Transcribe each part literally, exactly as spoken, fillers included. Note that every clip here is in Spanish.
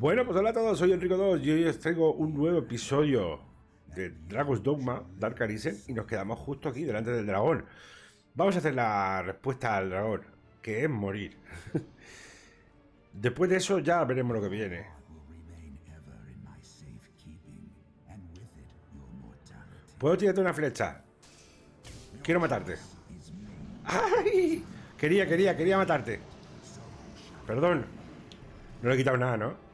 Bueno, pues hola a todos, soy Enrico dos y hoy os traigo un nuevo episodio de Dragon's Dogma, Dark Arisen, y nos quedamos justo aquí delante del dragón. Vamos a hacer la respuesta al dragón, que es morir. Después de eso ya veremos lo que viene. Puedo tirarte una flecha. Quiero matarte. ¡Ay! Quería, quería, quería matarte. Perdón. No le he quitado nada, ¿no?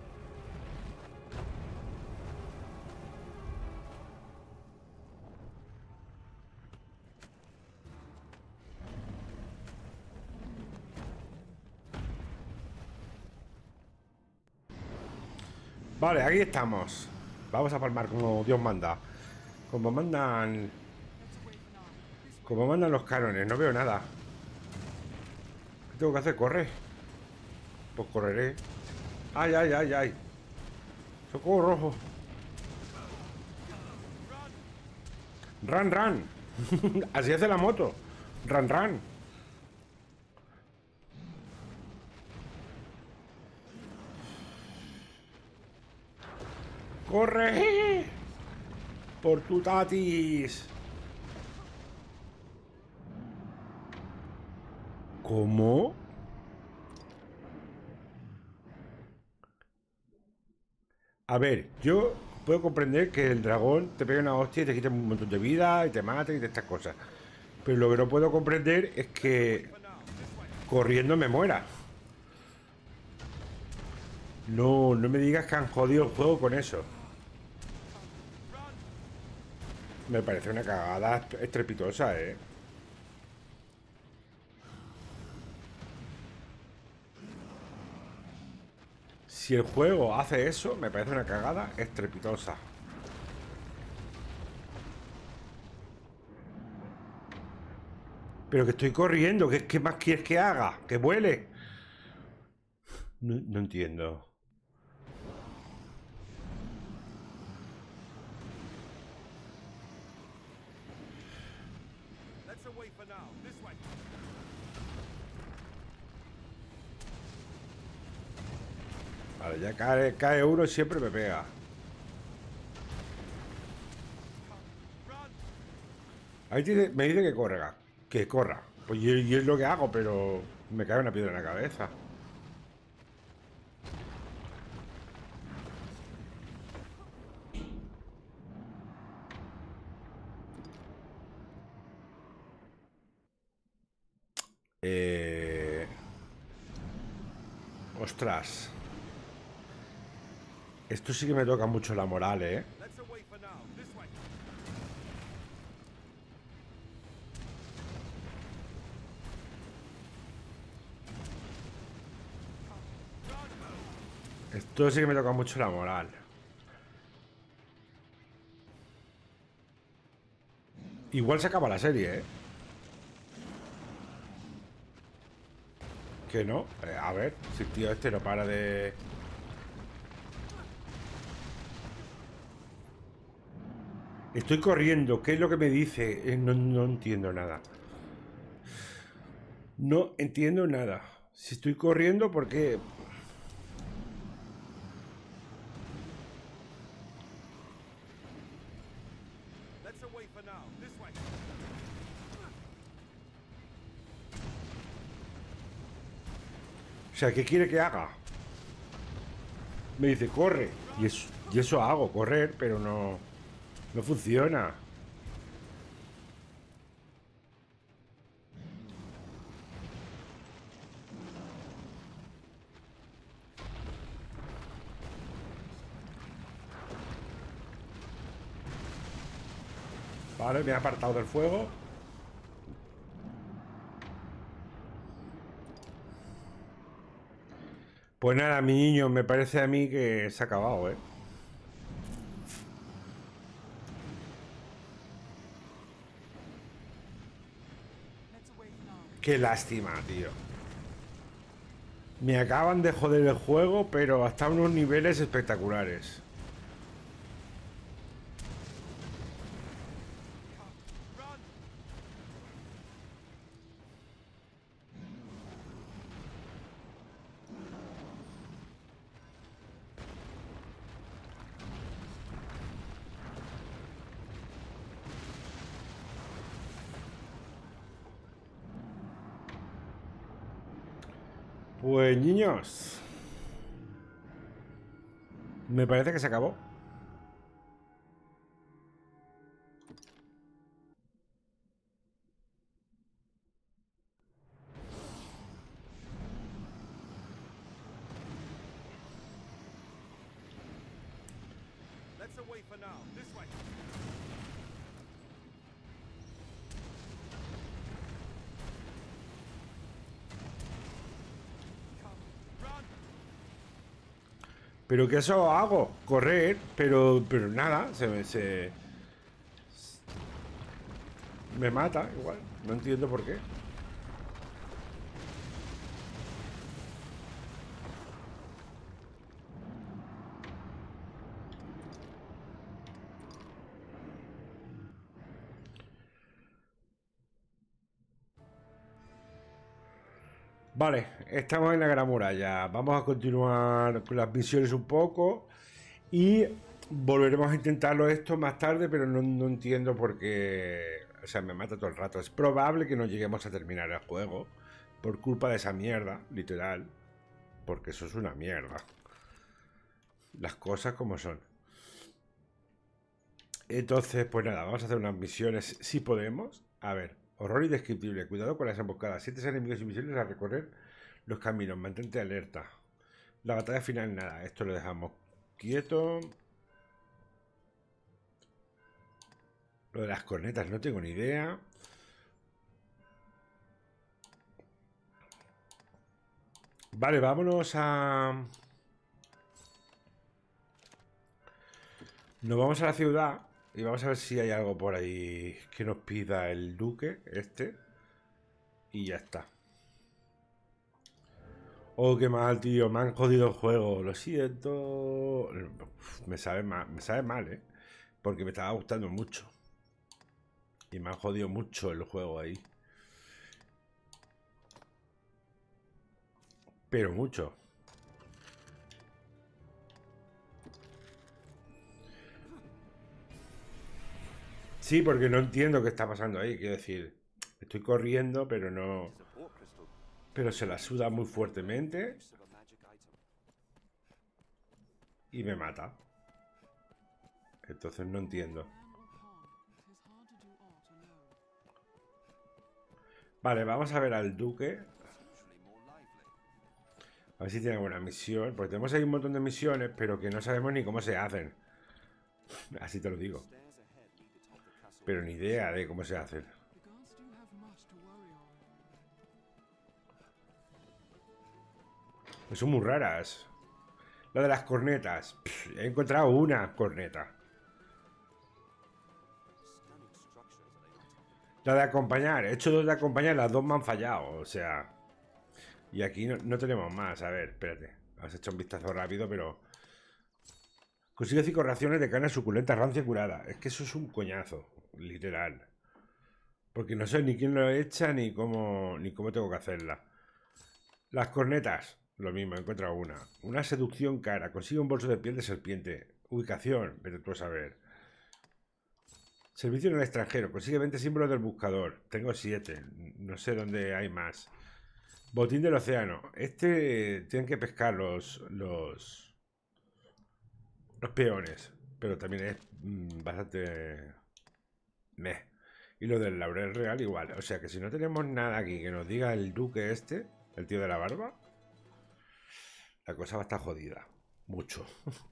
Vale, aquí estamos. Vamos a palmar como Dios manda. Como mandan... Como mandan los cánones. No veo nada. ¿Qué tengo que hacer? ¿Corre? Pues correré. ¡Ay, ay, ay, ay! ¡Socorro rojo! ¡Run, run! Así hace la moto. ¡Run, run! ¡Corre! ¡Por tu tatis! ¿Cómo? A ver, yo puedo comprender que el dragón te pegue una hostia y te quite un montón de vida y te mate y de estas cosas. Pero lo que no puedo comprender es que corriendo me muera. No, no me digas que han jodido el juego con eso. Me parece una cagada estrepitosa, ¿eh? Si el juego hace eso, me parece una cagada estrepitosa. Pero que estoy corriendo, ¿qué, qué más quieres que haga? ¿Que vuele? No, no entiendo. Vale, ya cae, cae uno y siempre me pega. Ahí tiene, me dice que corra. Que corra. Pues y, y es lo que hago, pero me cae una piedra en la cabeza. Eh... Ostras. Esto sí que me toca mucho la moral, ¿eh? Esto sí que me toca mucho la moral. Igual se acaba la serie, ¿eh? Que no. Eh, a ver, si el tío este no para de... Estoy corriendo. ¿Qué es lo que me dice? Eh, no, no entiendo nada. No entiendo nada. Si estoy corriendo, ¿por qué? O sea, ¿qué quiere que haga? Me dice, corre. Y eso, y eso hago, correr, pero no... No funciona. Vale, me he apartado del fuego. Pues nada, mi niño, me parece a mí que se ha acabado, ¿eh? Qué lástima, tío. Me acaban de joder el juego, pero hasta unos niveles espectaculares. Pues niños, me parece que se acabó. Let's away for now. This way. Pero que eso hago, correr, pero pero nada, se me se me mata igual, no entiendo por qué. Vale, estamos en la Gran Muralla. Vamos a continuar con las misiones un poco y volveremos a intentarlo esto más tarde, pero no, no entiendo por qué. O sea, me mata todo el rato. Es probable que no lleguemos a terminar el juego por culpa de esa mierda, literal. Porque eso es una mierda. Las cosas como son. Entonces, pues nada, vamos a hacer unas misiones si podemos. A ver, horror indescriptible. Cuidado con las emboscadas. Siete enemigos invisibles a recorrer los caminos. Mantente alerta. La batalla final, nada. Esto lo dejamos quieto. Lo de las cornetas no tengo ni idea. Vale, vámonos a... Nos vamos a la ciudad y vamos a ver si hay algo por ahí que nos pida el duque, este. Y ya está. Oh, qué mal, tío. Me han jodido el juego. Lo siento. Uf, me sabe mal, me sabe mal, ¿eh? Porque me estaba gustando mucho. Y me han jodido mucho el juego ahí. Pero mucho. Sí, porque no entiendo qué está pasando ahí. Quiero decir, estoy corriendo, pero no... Pero se la suda muy fuertemente. Y me mata. Entonces no entiendo. Vale, vamos a ver al duque. A ver si tiene alguna misión. Porque tenemos ahí un montón de misiones, pero que no sabemos ni cómo se hacen. Así te lo digo. Pero ni idea de cómo se hacen. Son muy raras. La de las cornetas. Pff, he encontrado una corneta. La de acompañar. He hecho dos de acompañar. Las dos me han fallado. O sea... Y aquí no, no tenemos más. A ver, espérate. Has hecho un vistazo rápido, pero... Consigue cinco raciones de carne suculenta, rancia curada. Es que eso es un coñazo. Literal. Porque no sé ni quién lo echa ni cómo, ni cómo tengo que hacerla. Las cornetas. Lo mismo, he encontrado una. Una seducción cara. Consigue un bolso de piel de serpiente. Ubicación. Vete tú a saber. Servicio en el extranjero. Consigue veinte símbolos del buscador. Tengo siete. No sé dónde hay más. Botín del océano. Este tienen que pescar los... Los... Los peones. Pero también es mmm, bastante... Meh. Y lo del laurel real igual. O sea que si no tenemos nada aquí que nos diga el duque este, el tío de la barba, la cosa va a estar jodida. Mucho.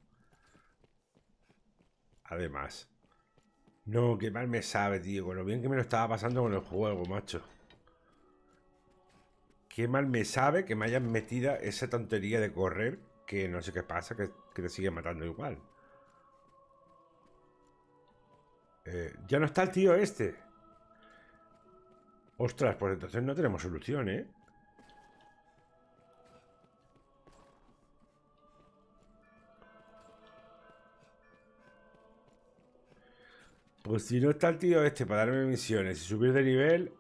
Además. No, qué mal me sabe, tío. Con lo bien que me lo estaba pasando con el juego, macho. Qué mal me sabe que me hayan metido esa tontería de correr, que no sé qué pasa, que, que te sigue matando igual. Eh, ya no está el tío este. Ostras, pues entonces no tenemos solución, ¿eh? Pues si no está el tío este para darme misiones y subir de nivel,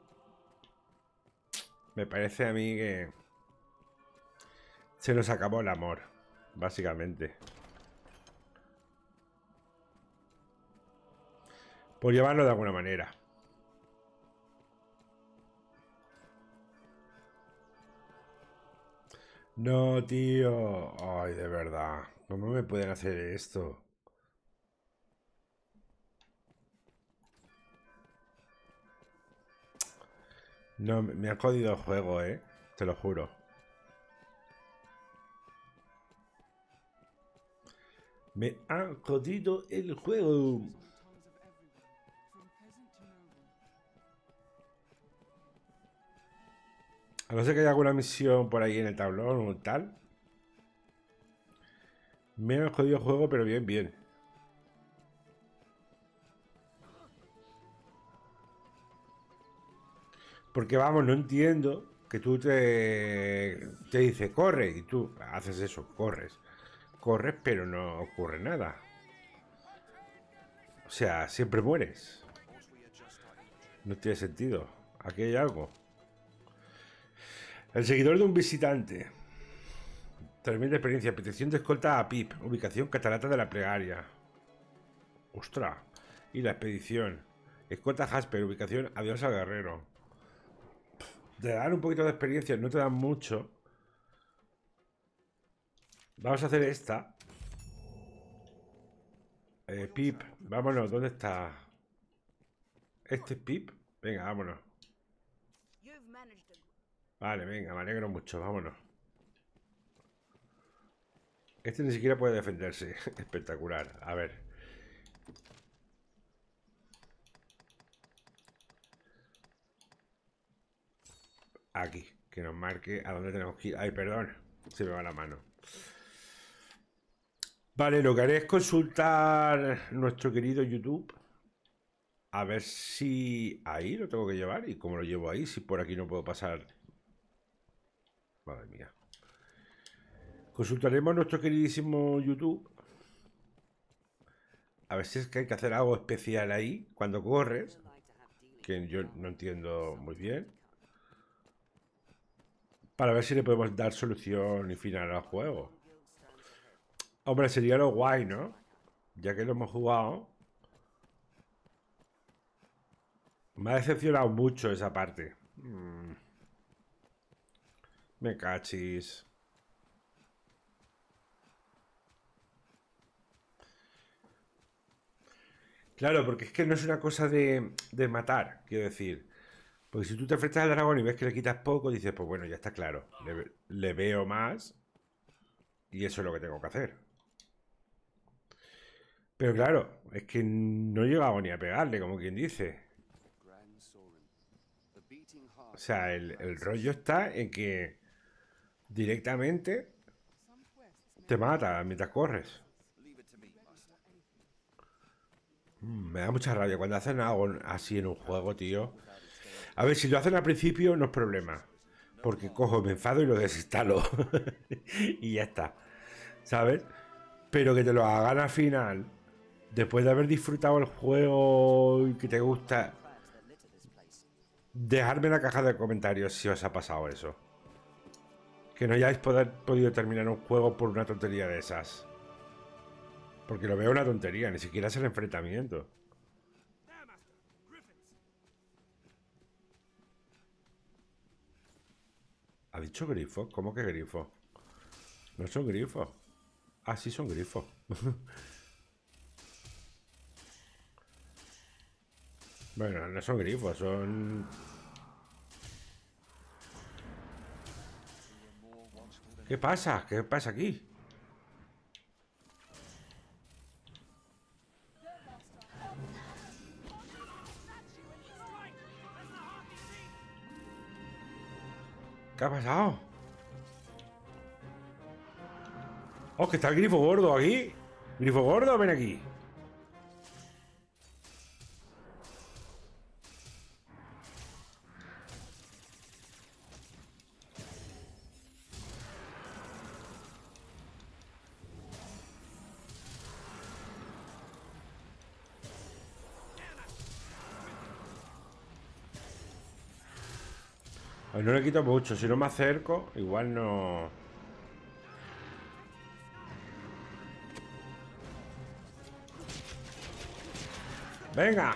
me parece a mí que se nos acabó el amor, básicamente. Por llevarlo de alguna manera. No, tío. Ay, de verdad. ¿Cómo me pueden hacer esto? No, me han jodido el juego, eh. Te lo juro. Me han jodido el juego. A no ser que haya alguna misión por ahí en el tablón o tal. Me han jodido el juego, pero bien, bien. Porque vamos, no entiendo que tú te, te dice corre y tú haces eso, corres. Corres, pero no ocurre nada. O sea, siempre mueres. No tiene sentido. Aquí hay algo. El seguidor de un visitante. tres mil de experiencia. Petición de escolta a Pip. Ubicación Catarata de la Plegaria. Ostras. Y la expedición. Escolta Jasper. Ubicación Adiós al Guerrero. Te dan un poquito de experiencia. No te dan mucho. Vamos a hacer esta. Eh, Pip. Vámonos. ¿Dónde está? ¿Este es Pip? Venga, vámonos. Vale, venga, me alegro mucho. Vámonos. Este ni siquiera puede defenderse. Espectacular. A ver. Aquí. Que nos marque a dónde tenemos que ir. Ay, perdón. Se me va la mano. Vale, lo que haré es consultar nuestro querido YouTube. A ver si ahí lo tengo que llevar. ¿Y cómo lo llevo ahí? Si por aquí no puedo pasar. Madre mía. Consultaremos nuestro queridísimo YouTube. A ver si es que hay que hacer algo especial ahí cuando corres. Que yo no entiendo muy bien. Para ver si le podemos dar solución y final al juego. Hombre, sería lo guay, ¿no? Ya que lo hemos jugado. Me ha decepcionado mucho esa parte. Mm. Me cachis. Claro, porque es que no es una cosa de, de matar, quiero decir. Porque si tú te enfrentas al dragón y ves que le quitas poco, dices, pues bueno, ya está claro. Le, le veo más y eso es lo que tengo que hacer. Pero claro, es que no he llegado ni a pegarle, como quien dice. O sea, el, el rollo está en que directamente te mata mientras corres. Mm, me da mucha rabia cuando hacen algo así en un juego, tío. A ver, si lo hacen al principio no es problema. Porque cojo, me enfado y lo desinstalo. Y ya está. ¿Sabes? Pero que te lo hagan al final, después de haber disfrutado el juego y que te gusta, dejadme en la caja de comentarios si os ha pasado eso. Que no hayáis poder, podido terminar un juego por una tontería de esas. Porque lo veo una tontería, ni siquiera es el enfrentamiento. ¿Ha dicho grifo? ¿Cómo que grifo? No son grifos. Ah, sí son grifos. Bueno, no son grifos, son... ¿Qué pasa? ¿Qué pasa aquí? ¿Qué ha pasado? ¡Oh, que está el grifo gordo aquí! ¡Grifo gordo, ven aquí! Pues no le quito mucho, si no me acerco, igual no... ¡Venga!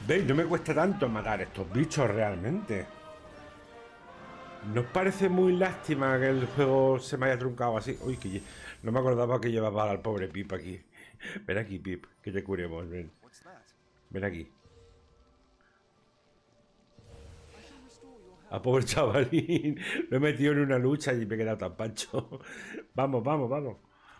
¿Veis? No me cuesta tanto matar estos bichos realmente. ¿No os parece muy lástima que el juego se me haya truncado así? Uy, que no me acordaba que llevaba al pobre Pip aquí. Ven aquí, Pip, que te curemos, ven. Ven aquí. A pobre chavalín. Lo he metido en una lucha y me he quedado tan pancho. Vamos, vamos, vamos.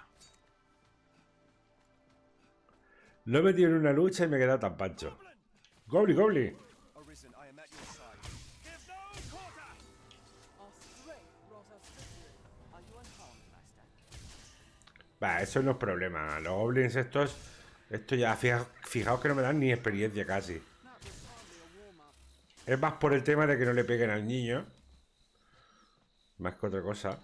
Lo he metido en una lucha y me he quedado tan pancho. Gobli, Gobli. Va, eso no es problema. Los goblins estos... Esto ya, fija, fijaos que no me dan ni experiencia casi. Es más por el tema de que no le peguen al niño. Más que otra cosa.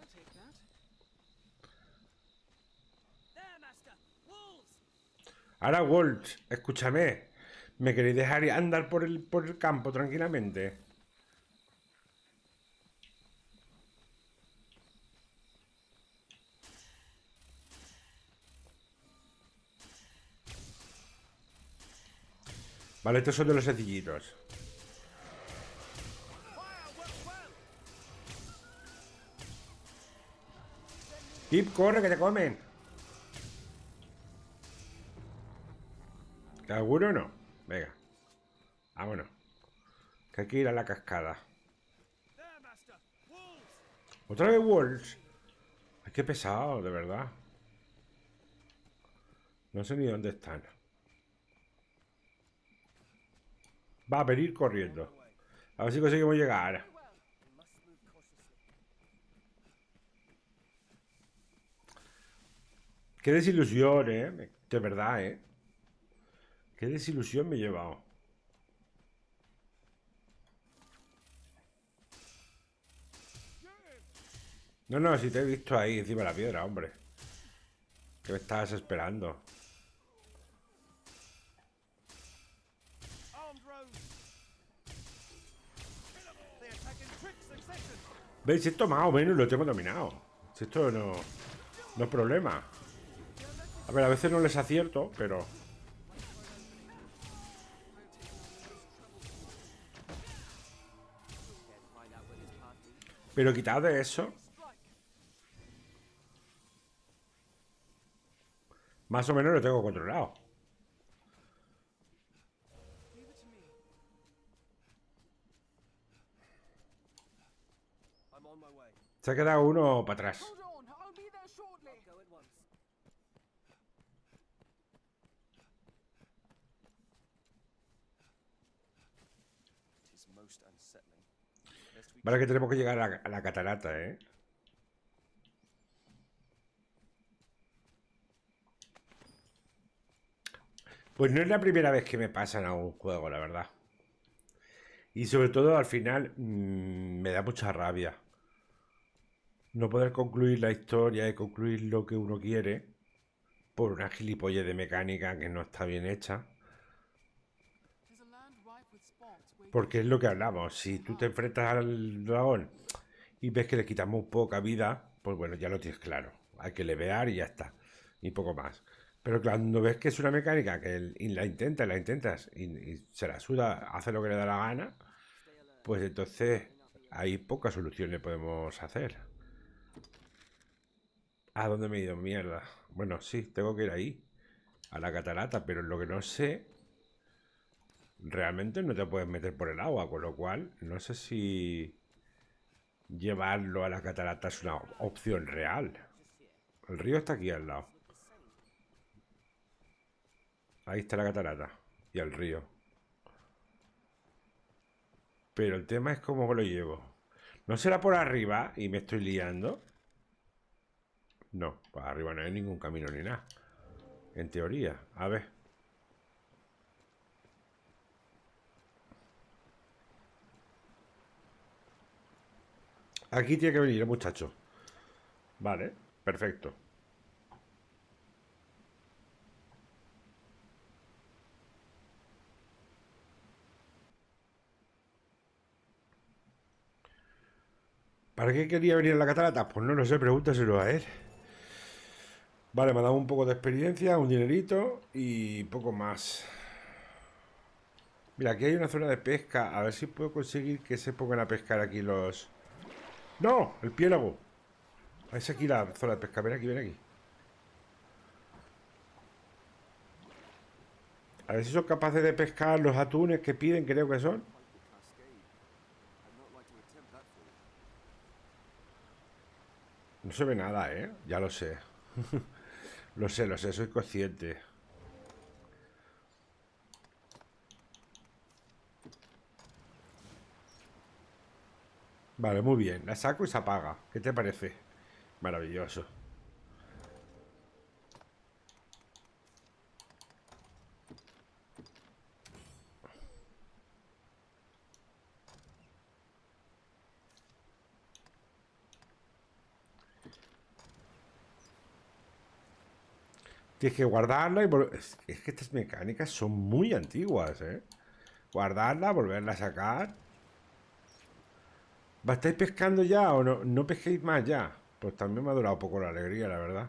Ahora, Wolves, escúchame. ¿Me queréis dejar andar por el, por el campo tranquilamente? Vale, estos son de los sencillitos. Pip, corre, que te comen. ¿Alguno no? Venga. Vámonos. Que hay que ir a la cascada. ¿Otra vez Wolves? Ay, qué pesado, de verdad. No sé ni dónde están. Va a venir corriendo. A ver si conseguimos llegar. Qué desilusión, eh. De verdad, eh. Qué desilusión me he llevado. No, no, si te he visto ahí encima de la piedra, hombre. Que me estabas esperando. ¿Veis? Esto más o menos lo tengo dominado. Si esto no, no es problema. A ver, a veces no les acierto, pero... Pero quitado de eso... Más o menos lo tengo controlado. Se ha quedado uno para atrás. Vale, que tenemos que llegar a la, a la catarata, ¿eh? Pues no es la primera vez que me pasa en algún juego, la verdad. Y sobre todo al final mmm, me da mucha rabia. No poder concluir la historia y concluir lo que uno quiere por una gilipollez de mecánica que no está bien hecha. Porque es lo que hablamos. Si tú te enfrentas al dragón y ves que le quitamos poca vida, pues bueno, ya lo tienes claro. Hay que levear y ya está. Y poco más. Pero cuando ves que es una mecánica que el, y la intentas, la intentas y, y se la suda, hace lo que le da la gana, pues entonces hay pocas soluciones podemos hacer. ¿A dónde me he ido? Mierda. Bueno, sí, tengo que ir ahí. A la catarata, pero lo que no sé... Realmente no te puedes meter por el agua, con lo cual no sé si llevarlo a la catarata es una opción real. El río está aquí al lado. Ahí está la catarata y el río. Pero el tema es cómo lo llevo. ¿No será por arriba y me estoy liando? No, por arriba no hay ningún camino ni nada. En teoría, a ver. Aquí tiene que venir el muchacho. Vale, perfecto. ¿Para qué quería venir a la catarata? Pues no lo sé, pregúntaselo a él. Vale, me ha dado un poco de experiencia, un dinerito y poco más. Mira, aquí hay una zona de pesca. A ver si puedo conseguir que se pongan a pescar aquí los... ¡No! ¡El piélago! Es aquí la zona de pesca. Ven aquí, ven aquí. A ver si son capaces de pescar los atunes que piden, creo que son. No se ve nada, ¿eh? Ya lo sé. Lo sé, lo sé, soy consciente. Vale, muy bien. La saco y se apaga. ¿Qué te parece? Maravilloso. Tienes que guardarla y volver... Es es que estas mecánicas son muy antiguas, ¿eh? Guardarla, volverla a sacar. ¿Va, estáis pescando ya o no? ¿No pesquéis más ya? Pues también me ha durado un poco la alegría, la verdad.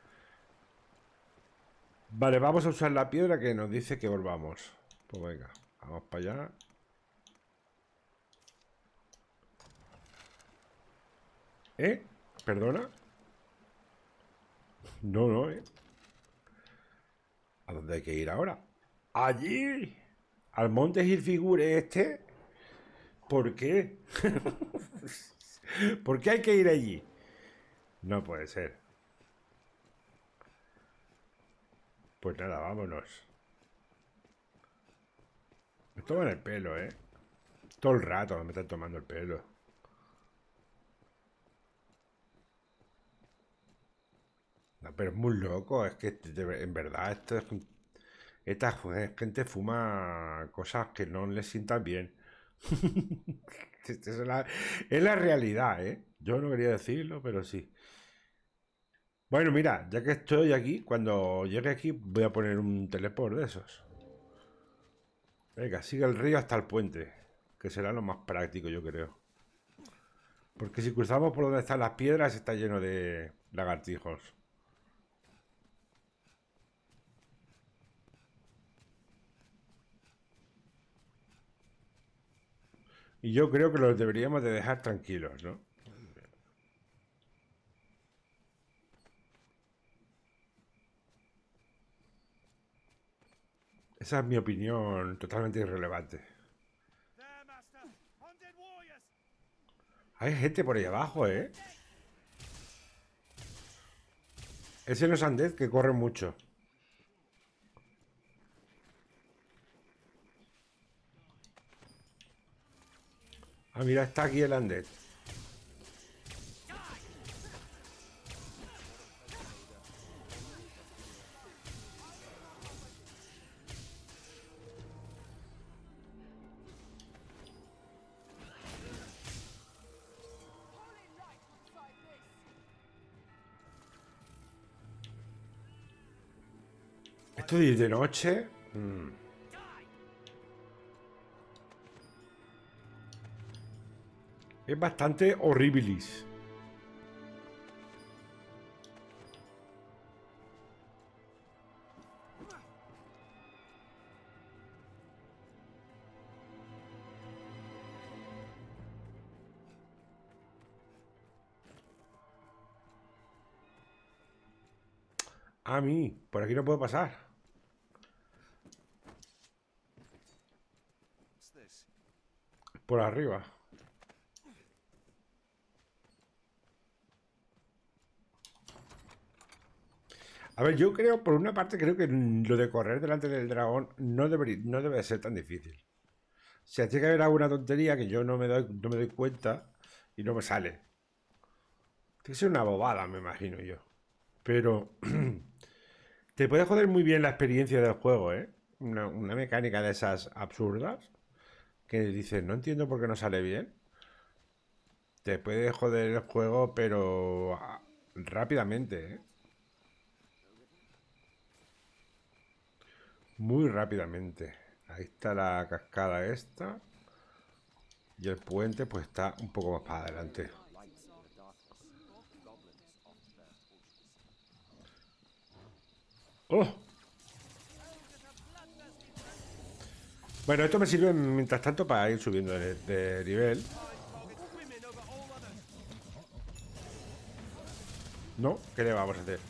Vale, vamos a usar la piedra que nos dice que volvamos. Pues venga, vamos para allá. ¿Eh? ¿Perdona? No, no, ¿eh? ¿A dónde hay que ir ahora? ¡Allí! ¿Al monte Gilfigure este? ¿Por qué? ¿Por qué hay que ir allí? No puede ser. Pues nada, vámonos. Me toman el pelo, ¿eh? Todo el rato me están tomando el pelo. No, pero es muy loco, es que de- en verdad esto es- esta gente fuma cosas que no les sientan bien. Esta Es la, es la realidad, ¿eh? Yo no quería decirlo, pero sí. Bueno, mira, ya que estoy aquí, cuando llegue aquí voy a poner un teleport de esos. Venga, sigue el río hasta el puente, que será lo más práctico, yo creo. Porque si cruzamos por donde están las piedras está lleno de lagartijos. Y yo creo que los deberíamos de dejar tranquilos, ¿no? Esa es mi opinión totalmente irrelevante. There, Master! Undead warriors! Hay gente por ahí abajo, ¿eh? Ese no es Undead que corre mucho. Ah, mira, está aquí el Undead. ¿Esto es de noche? Mm. Es bastante horribilis. A mí, por aquí no puedo pasar. What's this? Por arriba. A ver, yo creo, por una parte, creo que lo de correr delante del dragón no, debería, no debe ser tan difícil. O sea, tiene que haber alguna tontería que yo no me doy, no me doy cuenta y no me sale. Tiene que ser una bobada, me imagino yo. Pero te puede joder muy bien la experiencia del juego, ¿eh? Una, una mecánica de esas absurdas que dices, no entiendo por qué no sale bien. Te puede joder el juego, pero ah, rápidamente, ¿eh? Muy rápidamente. Ahí está la cascada esta. Y el puente pues está un poco más para adelante. ¡Oh! Bueno, esto me sirve mientras tanto para ir subiendo de, de nivel. Women over all others. ¿No? ¿Qué le vamos a hacer?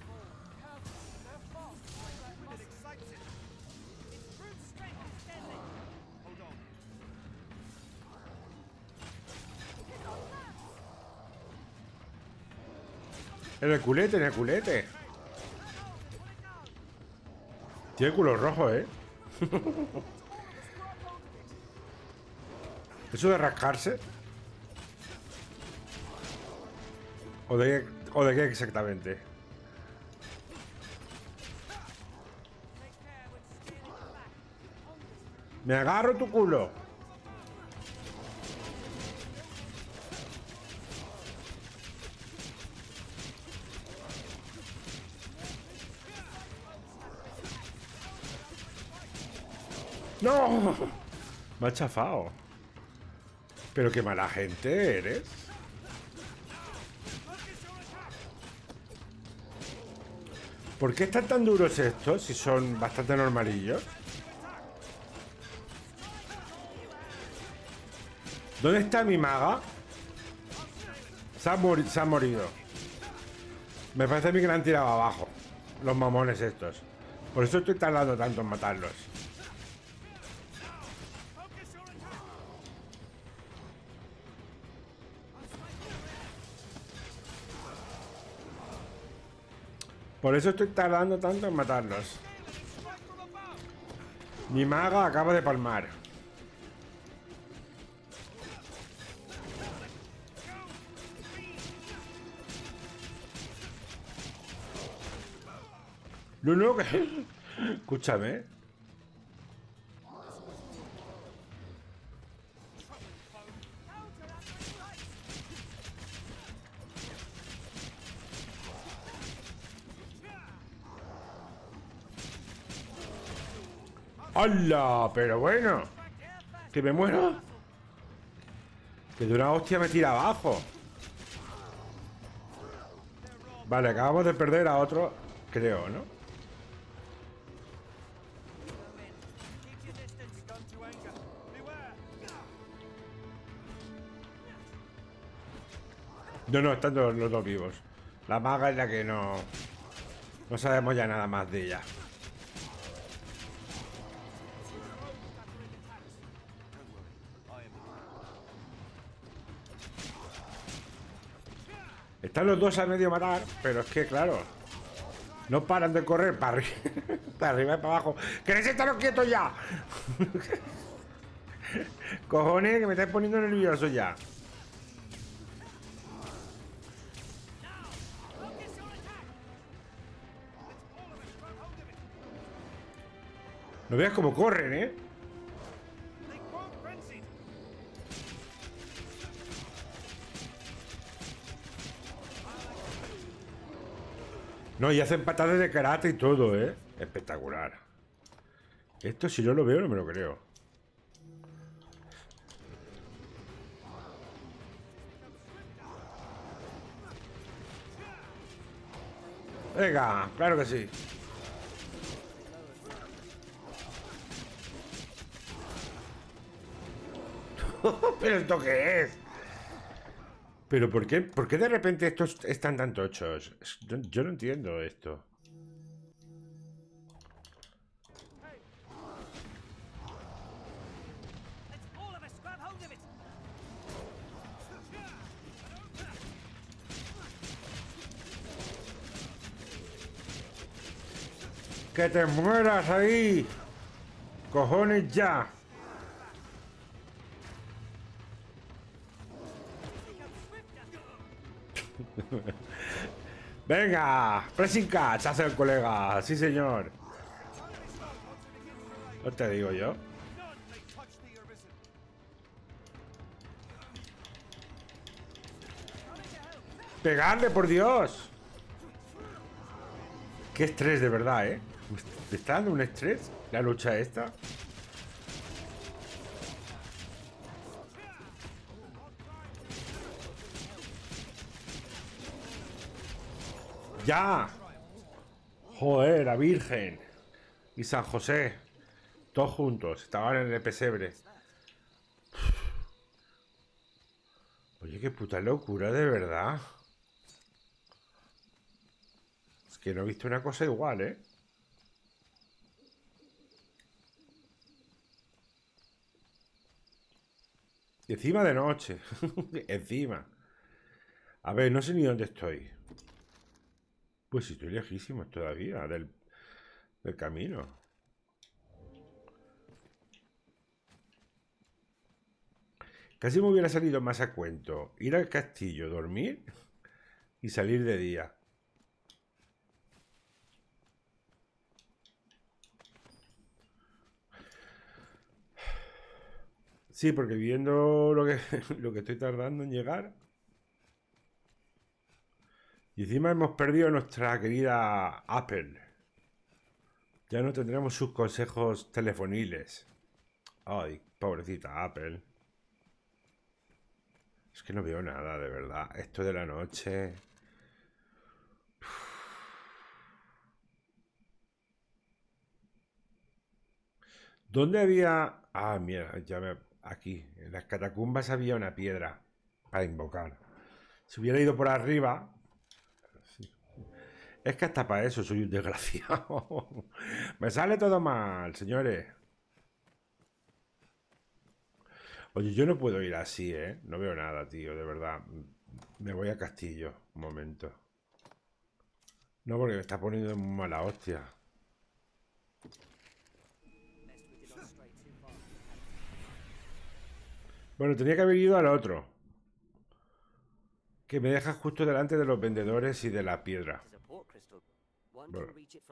It excites it. Its brute strength is deadly. Hold on. En el culete, en el culete. Tiene el culo rojo, ¿eh? ¿Eso de rascarse? ¿O de, o de qué exactamente? Me agarro tu culo. ¡No! Me ha chafado. Pero qué mala gente eres. ¿Por qué están tan duros estos si son bastante normalillos? ¿Dónde está mi maga? Se ha, mori- se ha morido. Me parece a mí que la han tirado abajo. Los mamones estos. Por eso estoy tardando tanto en matarlos. Por eso estoy tardando tanto en matarlos. Mi maga acaba de palmar. No, no, que... Escúchame. ¡Hala! Pero bueno. Que me muero. Que de una hostia me tira abajo. Vale, acabamos de perder a otro, creo, ¿no? Keep your distance. Begun to anger. Beware. No, no, están los, los dos vivos. La maga es la que no... No sabemos ya nada más de ella. Están los dos a medio matar, pero es que, claro, no paran de correr para arriba, para arriba y para abajo. ¿Queréis estaros quietos ya? Cojones, que me estáis poniendo nervioso ya. No veas cómo corren, ¿eh? They grow frenzied. No, y hacen patadas de karate y todo, ¿eh? Espectacular. Esto, si yo lo veo, no me lo creo. Venga, claro que sí. ¿Pero esto qué es? ¿Pero por qué, por qué de repente estos están tan tochos? Yo, yo no entiendo esto. Let's all of us grab hold of it. ¡Que te mueras ahí! ¡Cojones ya! Venga, pressing catch, hace el colega. Sí, señor. No te digo yo. None may touch the arisen. Pegarle, por Dios. Qué estrés, de verdad, ¿eh? ¿Te está dando un estrés la lucha esta? ¡Ya! Joder, la Virgen y San José. Todos juntos. Estaban en el pesebre. Oye, qué puta locura, de verdad. Es que no he visto una cosa igual, ¿eh? Y encima de noche. Encima. A ver, no sé ni dónde estoy. Pues estoy lejísimo todavía del, del camino. Casi me hubiera salido más a cuento ir al castillo, dormir y salir de día. Sí, porque viendo lo que, lo que estoy tardando en llegar. Y encima hemos perdido a nuestra querida Apple. Ya no tendremos sus consejos telefoniles. Ay, pobrecita Apple. Es que no veo nada, de verdad. Esto de la noche. ¿Dónde había...? Ah, mira, ya me... Aquí, en las catacumbas había una piedra para invocar. Si hubiera ido por arriba... Sí. Es que hasta para eso soy un desgraciado. Me sale todo mal, señores. Oye, yo no puedo ir así, ¿eh? No veo nada, tío, de verdad. Me voy a Castillo, un momento. No, porque me está poniendo muy mala hostia. Bueno, tenía que haber ido al otro. Que me deja justo delante de los vendedores y de la piedra. Bueno.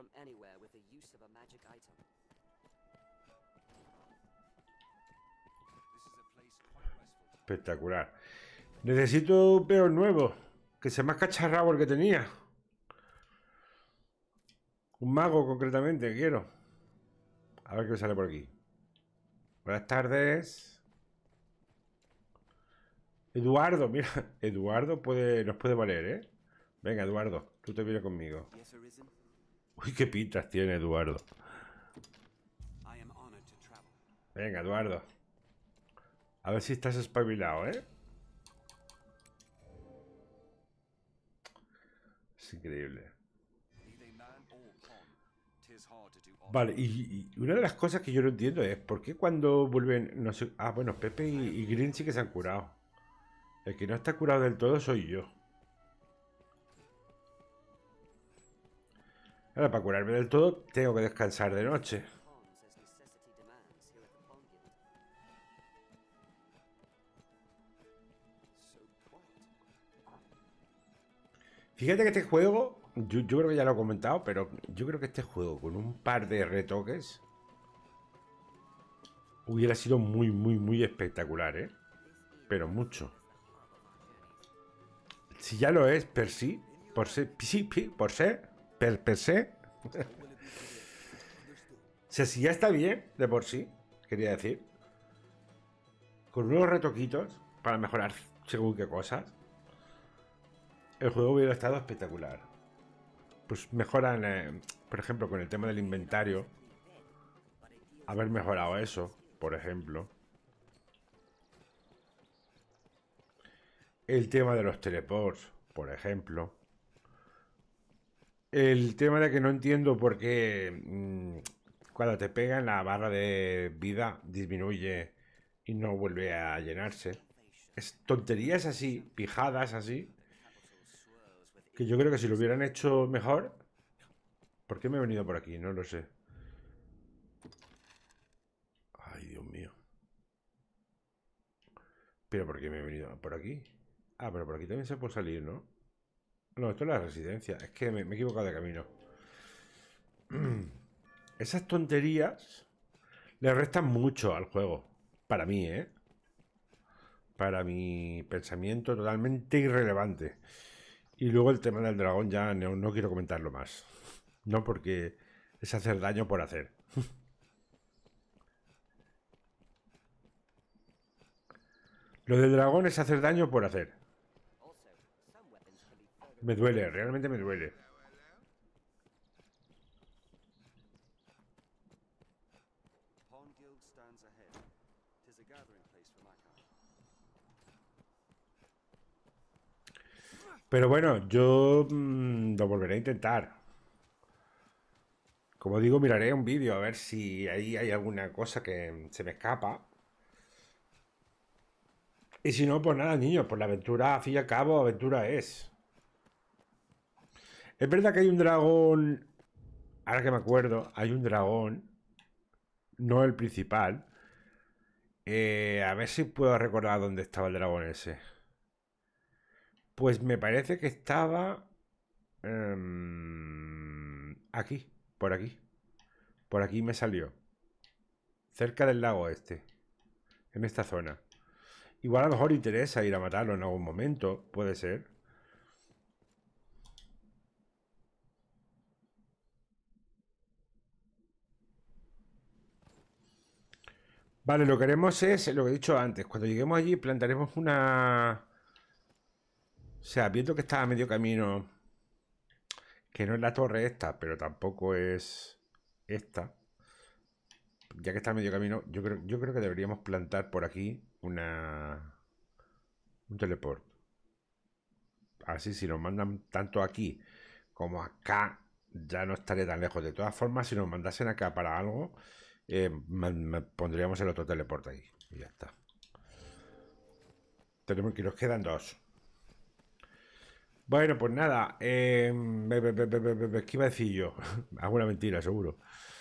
Espectacular. Necesito un peor nuevo. Que sea más cacharrado el que tenía. Un mago, concretamente, quiero. A ver qué me sale por aquí. Buenas tardes. Eduardo, mira. Eduardo puede, nos puede valer, ¿eh? Venga, Eduardo, tú te vienes conmigo. Uy, qué pintas tiene Eduardo. Venga, Eduardo. A ver si estás espabilado, ¿eh? Es increíble. Vale, y, y una de las cosas que yo no entiendo es por qué cuando vuelven, no sé, ah, bueno, Pepe y, y Green sí que se han curado. El que no está curado del todo soy yo. Ahora, para curarme del todo, tengo que descansar de noche. Fíjate que este juego, yo, yo creo que ya lo he comentado, pero yo creo que este juego con un par de retoques hubiera sido muy, muy, muy espectacular, ¿eh? Pero mucho. Si ya lo es, per sí, por ser, sí, por ser, per, per se. O sea, si ya está bien, de por sí, quería decir. Con unos retoquitos para mejorar según qué cosas, el juego hubiera estado espectacular. Pues mejoran, eh, por ejemplo, con el tema del inventario. Haber mejorado eso, por ejemplo. El tema de los teleports, por ejemplo. El tema de que no entiendo por qué mmm, cuando te pegan la barra de vida disminuye y no vuelve a llenarse. Es tonterías así, pijadas así, que yo creo que si lo hubieran hecho mejor... ¿Por qué me he venido por aquí? No lo sé. Ay, Dios mío. ¿Pero por qué me he venido por aquí? Ah, pero por aquí también se puede salir, ¿no? No, esto es la residencia. Es que me, me he equivocado de camino. Esas tonterías le restan mucho al juego. Para mí, ¿eh? Para mi pensamiento totalmente irrelevante. Y luego el tema del dragón ya no, no quiero comentarlo más. No, porque es hacer daño por hacer. Lo del dragón es hacer daño por hacer. Me duele, realmente me duele. Pero bueno, yo mmm, lo volveré a intentar. Como digo, miraré un vídeo a ver si ahí hay alguna cosa que se me escapa. Y si no, pues nada, niños, pues la aventura, a fin y al cabo, aventura es. Es verdad que hay un dragón. Ahora que me acuerdo, hay un dragón. No el principal. Eh, a ver si puedo recordar dónde estaba el dragón ese. Pues me parece que estaba. Um, aquí, por aquí. Por aquí me salió. Cerca del lago este. En esta zona. Igual a lo mejor interesa ir a matarlo en algún momento. Puede ser. Vale, lo que haremos es lo que he dicho antes. Cuando lleguemos allí plantaremos una... O sea, viendo que está a medio camino, que no es la torre esta, pero tampoco es esta. Ya que está a medio camino, yo creo, yo creo que deberíamos plantar por aquí una... un teleport. Así, si nos mandan tanto aquí como acá, ya no estaré tan lejos. De todas formas, si nos mandasen acá para algo, eh, me, me pondríamos el otro teleport ahí. Y ya está. Tenemos que nos quedan dos. Bueno, pues nada. Eh, ¿Qué iba a decir yo? Alguna mentira, seguro.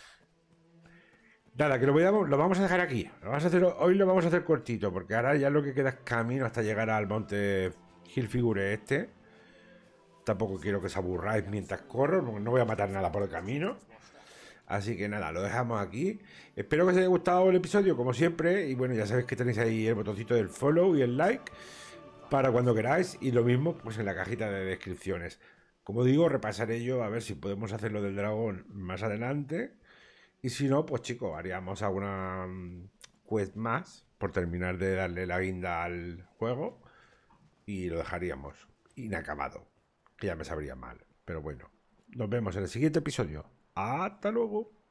Nada, que lo, voy a, lo vamos a dejar aquí. Lo vamos a hacer, hoy lo vamos a hacer cortito, porque ahora ya lo que queda es camino hasta llegar al monte Hilfigure este. Tampoco quiero que os aburráis mientras corro, porque no voy a matar nada por el camino. Así que nada, lo dejamos aquí. Espero que os haya gustado el episodio, como siempre. Y bueno, ya sabéis que tenéis ahí el botoncito del follow y el like para cuando queráis. Y lo mismo, pues en la cajita de descripciones. Como digo, repasaré yo a ver si podemos hacer lo del dragón más adelante. Y si no, pues chicos, haríamos alguna quest más por terminar de darle la guinda al juego. Y lo dejaríamos inacabado. Que ya me sabría mal. Pero bueno, nos vemos en el siguiente episodio. Hasta luego.